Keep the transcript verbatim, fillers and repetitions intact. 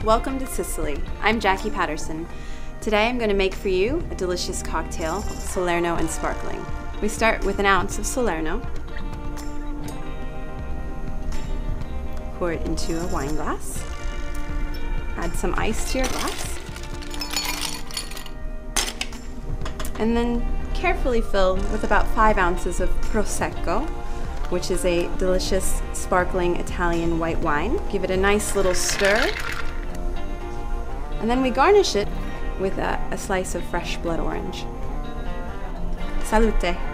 Welcome to Sicily. I'm Jackie Patterson. Today I'm going to make for you a delicious cocktail, Solerno and Sparkling. We start with an ounce of Solerno. Pour it into a wine glass. Add some ice to your glass. And then carefully fill with about five ounces of Prosecco, which is a delicious sparkling Italian white wine. Give it a nice little stir. And then we garnish it with a, a slice of fresh blood orange. Salute!